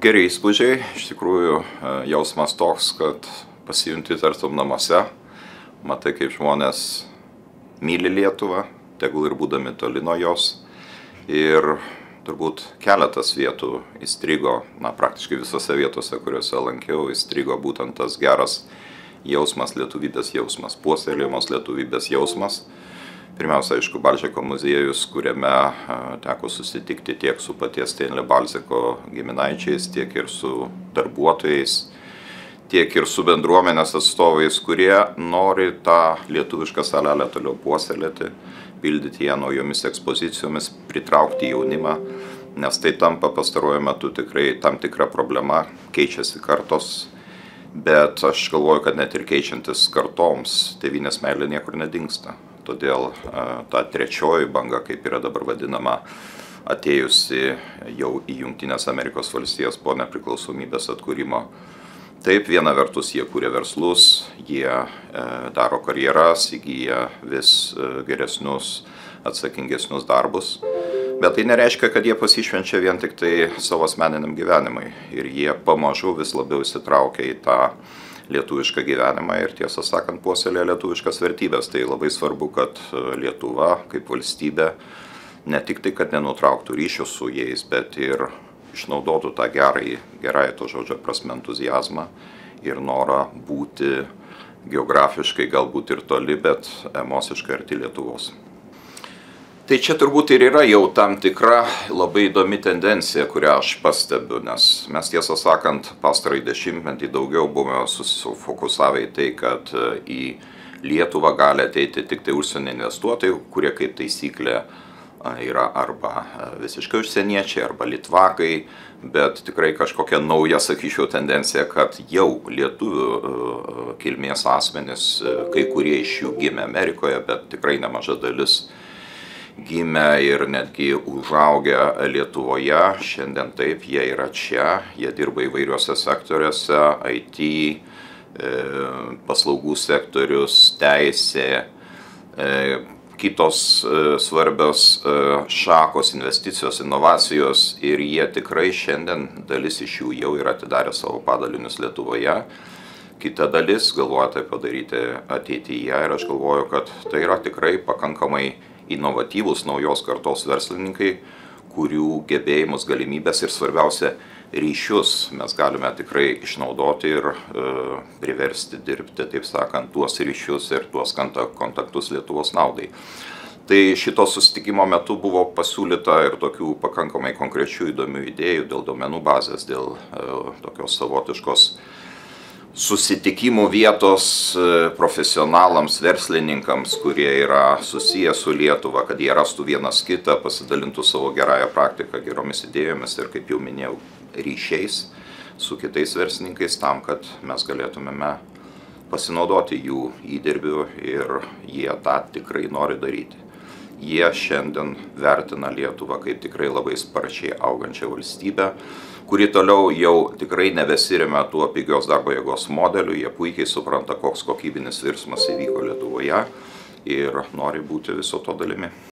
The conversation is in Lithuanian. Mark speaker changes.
Speaker 1: Geri įspūdžiai, iš tikrųjų jausmas toks, kad pasijunti tartum namuose, matai kaip žmonės myli Lietuvą, tegul ir būdami toli nuo jos. Ir turbūt keletas vietų įstrigo, praktiškai visose vietose, kuriuose lankiau, įstrigo būtent tas geras jausmas, lietuvybės jausmas, puoselėjamos lietuvybės jausmas. Pirmiausia, aišku, Balžeko muziejus, kuriame teko susitikti tiek su paties Stenlio Balzeko giminaičiais, tiek ir su darbuotojais, tiek ir su bendruomenės atstovais, kurie nori tą lietuvišką salelę toliau puoselėti, pildyti ją naujomis ekspozicijomis, pritraukti jaunimą, nes tai tampa pastaruoju metu tikrai tam tikra problema, keičiasi kartos, bet aš galvoju, kad net ir keičiantis kartoms, tėvynės meilė niekur nedingsta. Todėl ta trečioji banga, kaip yra dabar vadinama, atėjusi jau į Jungtines Amerikos valstijas po nepriklausomybės atkūrimo. Taip, viena vertus jie kūrė verslus, jie daro karjeras, įgyja vis geresnius, atsakingesnius darbus. Bet tai nereiškia, kad jie pasišvenčia vien tik tai savo asmeniniam gyvenimui. Ir jie pamažu vis labiau įsitraukia į tą lietuvišką gyvenimą ir tiesą sakant puoselėja lietuviškas vertybės. Tai labai svarbu, kad Lietuva kaip valstybė ne tik tai, kad nenutrauktų ryšių su jais, bet ir išnaudotų tą gerąją to žodžio prasme entuziazmą ir norą būti geografiškai galbūt ir toli, bet emociškai arti Lietuvos. Tai čia turbūt ir yra jau tam tikra labai įdomi tendencija, kurią aš pastebiu, nes mes tiesą sakant pastarąjį dešimtmetį daugiau buvome susifokusavę į tai, kad į Lietuvą gali ateiti tik tai užsienio investuotojai, kurie kaip taisyklė yra arba visiškai užsieniečiai, arba litvakai, bet tikrai kažkokia nauja, sakyčiau, tendencija, kad jau lietuvių kilmės asmenys, kai kurie iš jų gimė Amerikoje, bet tikrai nemaža dalis gimę ir netgi užaugę Lietuvoje, šiandien taip, jie yra čia, jie dirba įvairiuose sektoriuose, IT, paslaugų sektorius, teisė, kitos svarbios šakos, investicijos, inovacijos ir jie tikrai šiandien, dalis iš jų jau yra atidarę savo padalinius Lietuvoje. Kita dalis galvoja tai padaryti ateityje ir aš galvoju, kad tai yra tikrai pakankamai inovatyvūs naujos kartos verslininkai, kurių gebėjimus, galimybės ir svarbiausia ryšius mes galime tikrai išnaudoti ir priversti dirbti, taip sakant, tuos ryšius ir tuos kontaktus Lietuvos naudai. Tai šito susitikimo metu buvo pasiūlyta ir tokių pakankamai konkrečių įdomių idėjų dėl duomenų bazės, dėl tokios savotiškos susitikimų vietos profesionalams, verslininkams, kurie yra susiję su Lietuva, kad jie rastų vienas kitą, pasidalintų savo gerąją praktiką, geromis idėjomis ir, kaip jau minėjau, ryšiais su kitais verslininkais tam, kad mes galėtumėme pasinaudoti jų įdirbiu ir jie tą tikrai nori daryti. Jie šiandien vertina Lietuvą kaip tikrai labai sparčiai augančią valstybę, kuri toliau jau tikrai nebesiremia tuo pigios darbo jėgos modeliu, jie puikiai supranta, koks kokybinis virsmas įvyko Lietuvoje ir nori būti viso to dalimi.